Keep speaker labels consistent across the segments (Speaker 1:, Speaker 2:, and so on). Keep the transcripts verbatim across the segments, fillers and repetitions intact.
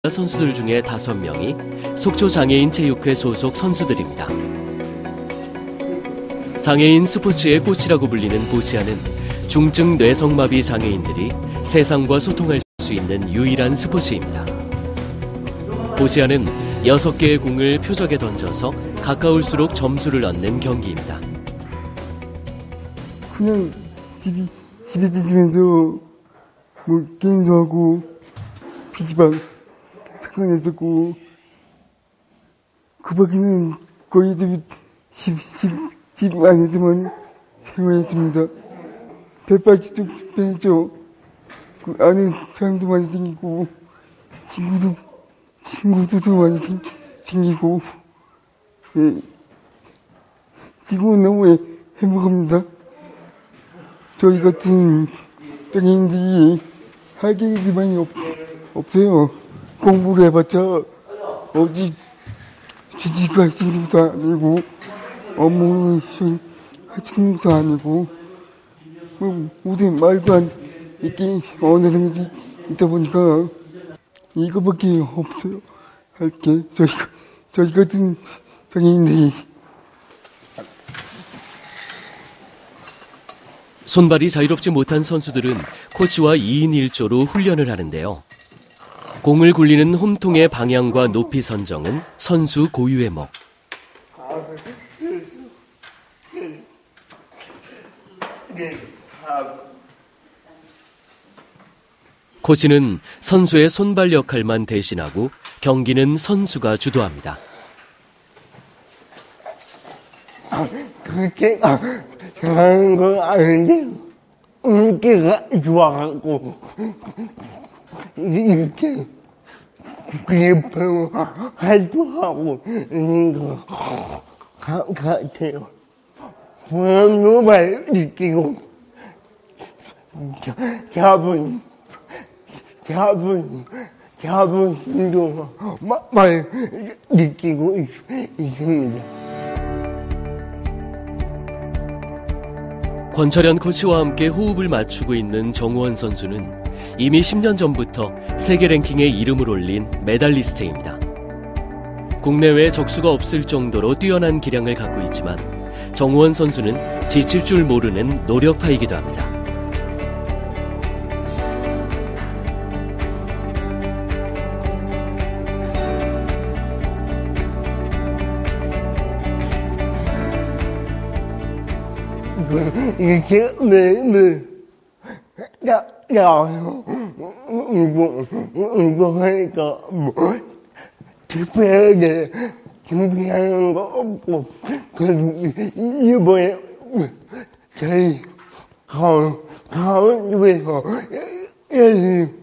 Speaker 1: 선수들 중에 다섯 명이 속초장애인 체육회 소속 선수들입니다. 장애인 스포츠의 꽃이라고 불리는 보치아는 중증 뇌성마비 장애인들이 세상과 소통할 수 있는 유일한 스포츠입니다. 보치아는 여섯 개의 공을 표적에 던져서 가까울수록 점수를 얻는 경기입니다.
Speaker 2: 그냥 집이, 집에 있으면서 뭐 게임도 하고 피시방 잠깐 했었고 그 밖에는 거의 집, 집, 집 안에서만 생활했습니다. 배빠지도 빼죠. 그 안에 사람도 많이 생기고 친구도 친구들도 많이 생기고 예. 지금은 너무 행복합니다. 저희 같은 장애인들이 할 일이 많이 없, 없어요. 공부를 해봤자 어디 지지가 있는 것도 아니고 업무를 하는 것도 아니고 뭐 모든 말도 안 있기 언어들이 있다 보니까 이거밖에 없어요. 할 게 저희 저희 같은 장애인들이.
Speaker 1: 손발이 자유롭지 못한 선수들은 코치와 이인 일조로 훈련을 하는데요. 공을 굴리는 홈통의 방향과 높이 선정은 선수 고유의 목. 코치는 선수의 손발 역할만 대신하고 경기는 선수가 주도합니다.
Speaker 3: 그렇게 잘하는 건 아닌데 운기가 좋아갖고 이렇게 그래프로 활동하고 있는 것 같아요. 보람도 많이 느끼고 잡은 잡은 잡은 힘도 많이 느끼고 있습니다.
Speaker 1: 권철현 코치와 함께 호흡을 맞추고 있는 정우원 선수는 이미 십 년 전부터 세계 랭킹에 이름을 올린 메달리스트입니다. 국내외에 적수가 없을 정도로 뛰어난 기량을 갖고 있지만 정우원 선수는 지칠 줄 모르는 노력파이기도 합니다.
Speaker 3: 이렇게 매일 야, 야, 운동, 운동하니까 뭐 특별하게 준비하는 거 없고 그 이번에 저희 가을 가을에서 열심히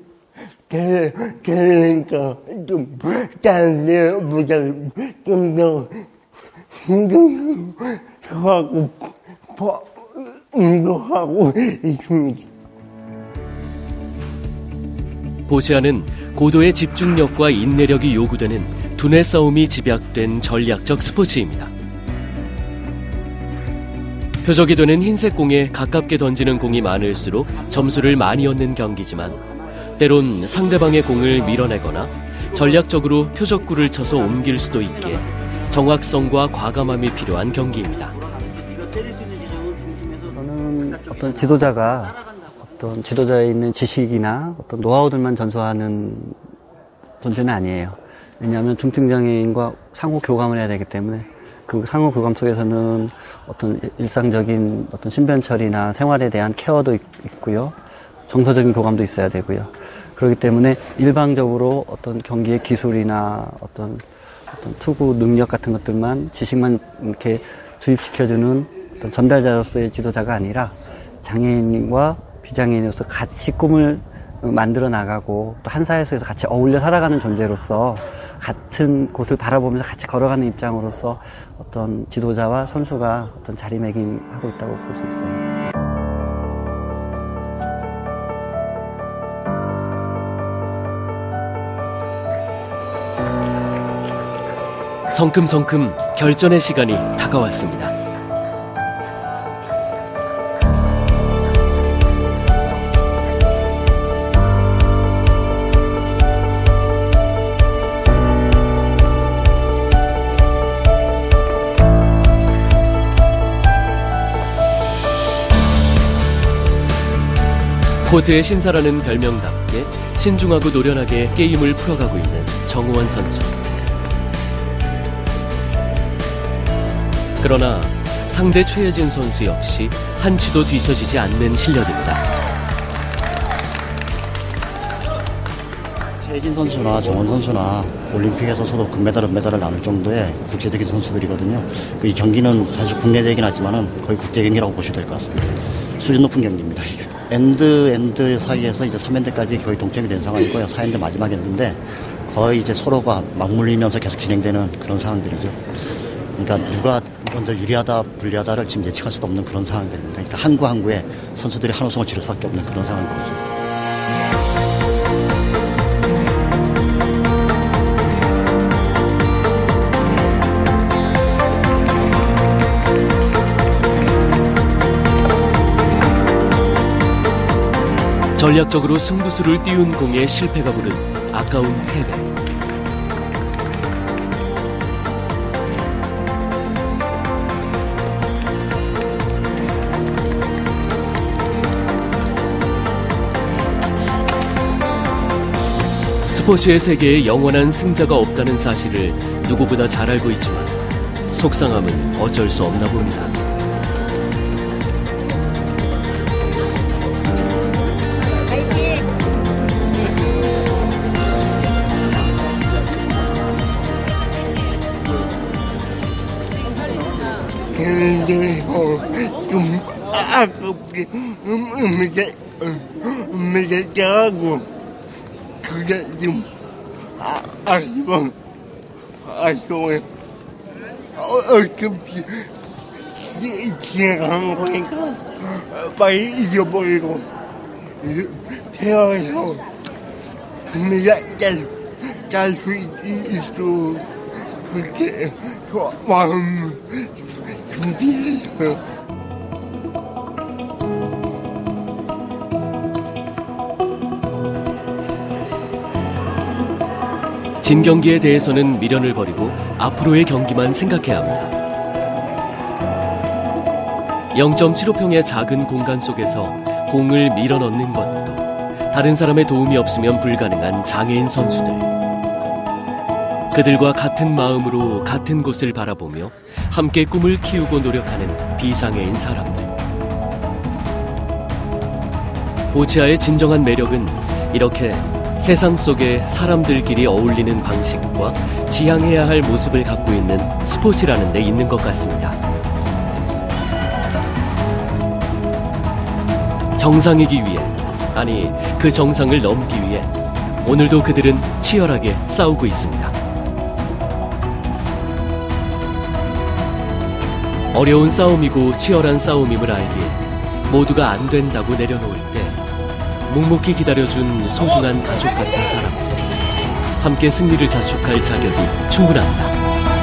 Speaker 3: 되니까 좀 다른 데보다 좀 더 신경 써가지고 운동하고 있습니다.
Speaker 1: 보치아는 고도의 집중력과 인내력이 요구되는 두뇌 싸움이 집약된 전략적 스포츠입니다. 표적이 되는 흰색 공에 가깝게 던지는 공이 많을수록 점수를 많이 얻는 경기지만 때론 상대방의 공을 밀어내거나 전략적으로 표적구를 쳐서 옮길 수도 있게 정확성과 과감함이 필요한 경기입니다.
Speaker 4: 저는 어떤 지도자가 어떤 지도자에 있는 지식이나 어떤 노하우들만 전수하는 존재는 아니에요. 왜냐하면 중증장애인과 상호 교감을 해야 되기 때문에 그 상호 교감 속에서는 어떤 일상적인 어떤 신변 처리나 생활에 대한 케어도 있고요. 정서적인 교감도 있어야 되고요. 그렇기 때문에 일방적으로 어떤 경기의 기술이나 어떤, 어떤 투구 능력 같은 것들만 지식만 이렇게 주입시켜주는 어떤 전달자로서의 지도자가 아니라 장애인과 비장애인으로서 같이 꿈을 만들어 나가고 또 한 사회 속에서 같이 어울려 살아가는 존재로서 같은 곳을 바라보면서 같이 걸어가는 입장으로서 어떤 지도자와 선수가 어떤 자리매김하고 있다고 볼 수 있어요.
Speaker 1: 성큼성큼 결전의 시간이 다가왔습니다. 코트의 신사라는 별명답게 신중하고 노련하게 게임을 풀어가고 있는 정우원 선수. 그러나 상대 최혜진 선수 역시 한치도 뒤처지지 않는 실력입니다.
Speaker 5: 최혜진 선수나 정원 선수나 올림픽에서 서로 금메달, 은메달을 나눌 정도의 국제적인 선수들이거든요. 이 경기는 사실 국내적이긴 하지만은 거의 국제 경기라고 보셔도 될 것 같습니다. 수준 높은 경기입니다. 엔드 엔드 사이에서 이제 삼 엔드까지 거의 동점이 된 상황이고요. 사 엔드 마지막 엔드인데 거의 이제 서로가 맞물리면서 계속 진행되는 그런 상황들이죠. 그러니까 누가 먼저 유리하다 불리하다를 지금 예측할 수도 없는 그런 상황들입니다. 그러니까 한구 한구에 선수들이 한 우승을 치를 수밖에 없는 그런 상황인 거죠.
Speaker 1: 전략적으로 승부수를 띄운 공에 실패가 부른 아까운 패배. 스포츠의 세계에 영원한 승자가 없다는 사실을 누구보다 잘 알고 있지만 속상함은 어쩔 수 없나 봅니다.
Speaker 3: 근데 좀 아깝게 음메달 음메달 짜고 그게 좀 아, 아쉬워 아쉬워요. 어차피 지나간 거니까 빨리 잊어버리고 배워서 음메달 짤수 있어. 그렇게 마음 준비해요.
Speaker 1: 진 경기에 대해서는 미련을 버리고 앞으로의 경기만 생각해야 합니다. 영 점 칠오 평의 작은 공간 속에서 공을 밀어넣는 것도 다른 사람의 도움이 없으면 불가능한 장애인 선수들. 그들과 같은 마음으로 같은 곳을 바라보며 함께 꿈을 키우고 노력하는 비장애인 사람들. 보치아의 진정한 매력은 이렇게 세상 속에 사람들끼리 어울리는 방식과 지향해야 할 모습을 갖고 있는 스포츠라는 데 있는 것 같습니다. 정상이기 위해, 아니 그 정상을 넘기 위해 오늘도 그들은 치열하게 싸우고 있습니다. 어려운 싸움이고 치열한 싸움임을 알기에 모두가 안 된다고 내려놓을 때 묵묵히 기다려준 소중한 가족 같은 사람들, 함께 승리를 자축할 자격이 충분합니다.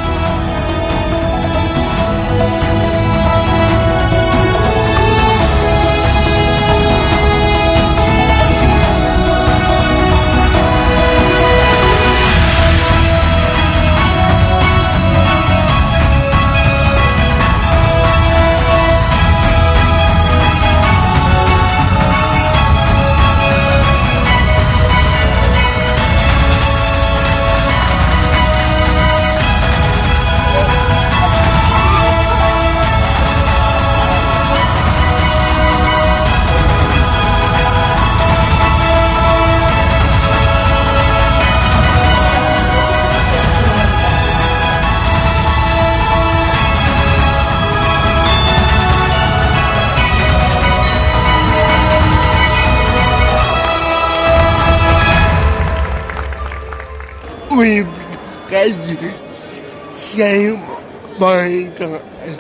Speaker 3: 우리까지 시간이 많으니까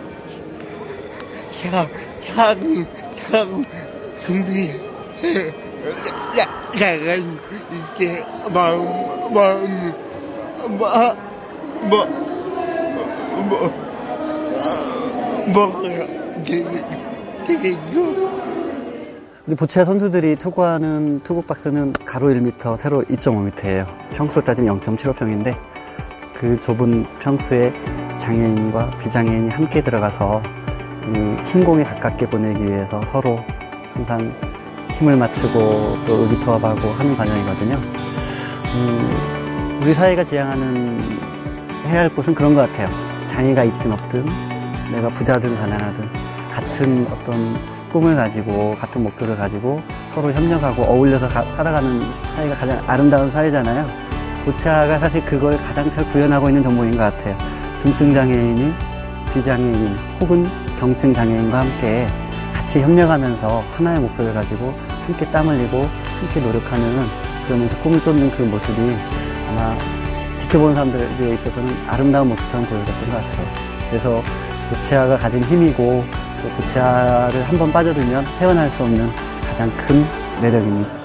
Speaker 3: 차, 차고, 차고, 준비해. 나간 이제 마음, 마음, 뭐, 뭐, 뭐, 먹어야 되겠죠.
Speaker 4: 우리 보치아 선수들이 투구하는 투구 박스는 가로 일 미터, 세로 이 점 오 미터예요. 평수로 따지면 영 점 칠오 평인데 그 좁은 평수에 장애인과 비장애인이 함께 들어가서 이 흰 공에 가깝게 보내기 위해서 서로 항상 힘을 맞추고 또 의기투합하고 하는 과정이거든요. 음, 우리 사회가 지향하는 해야 할 곳은 그런 것 같아요. 장애가 있든 없든 내가 부자든 가난하든 같은 어떤 꿈을 가지고 같은 목표를 가지고 서로 협력하고 어울려서 가, 살아가는 사회가 가장 아름다운 사회잖아요. 고차가 사실 그걸 가장 잘 구현하고 있는 정보인 것 같아요. 중증장애인이 비장애인 혹은 경증장애인과 함께 같이 협력하면서 하나의 목표를 가지고 함께 땀 흘리고 함께 노력하는, 그러면서 꿈을 쫓는 그 모습이 아마 지켜보는 사람들에 있어서는 아름다운 모습처럼 보여졌던 것 같아요. 그래서 고치아가 가진 힘이고 또 고치아를 한번 빠져들면 헤어날 수 없는 가장 큰 매력입니다.